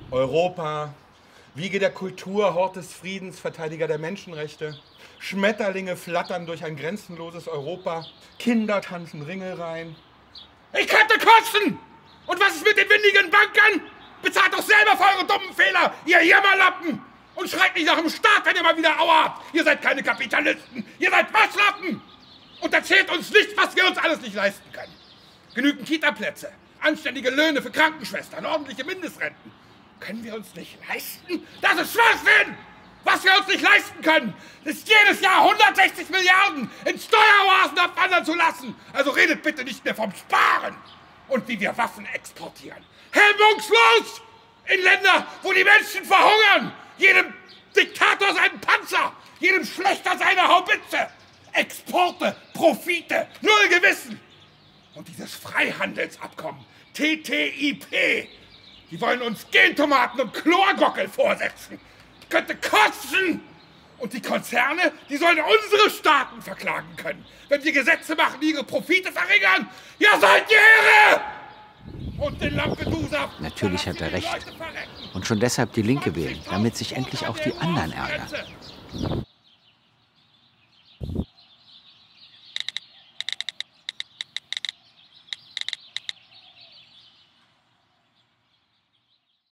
Europa, Wiege der Kultur, Hort des Friedens, Verteidiger der Menschenrechte. Schmetterlinge flattern durch ein grenzenloses Europa. Kinder tanzen Ringelreihen. Ich könnte kotzen! Und was ist mit den windigen Bankern? Bezahlt doch selber für eure dummen Fehler, ihr Jammerlappen! Und schreit nicht nach dem Staat, wenn ihr mal wieder Aua habt! Ihr seid keine Kapitalisten, ihr seid Waschlappen! Und erzählt uns nicht, was wir uns alles nicht leisten können. Genügend Kita-Plätze, anständige Löhne für Krankenschwestern, ordentliche Mindestrenten. Können wir uns nicht leisten? Das ist Schwachsinn! Was wir uns nicht leisten können, ist jedes Jahr 160 Milliarden in Steueroasen abwandern zu lassen. Also redet bitte nicht mehr vom Sparen und wie wir Waffen exportieren. Hemmungslos! In Länder, wo die Menschen verhungern. Jedem Diktator seinen Panzer, jedem Schlechter seine Haubitze. Exporte, Profite, null Gewissen. Und dieses Freihandelsabkommen, TTIP, die wollen uns Gentomaten und Chlorgockel vorsetzen. Ich könnte kotzen! Und die Konzerne, die sollen unsere Staaten verklagen können, wenn wir Gesetze machen, die ihre Profite verringern. Ja, seid ihr irre! Und in Lampedusa... Natürlich hat er recht. Und schon deshalb die Linke wählen, damit sich endlich auch die anderen ärgern.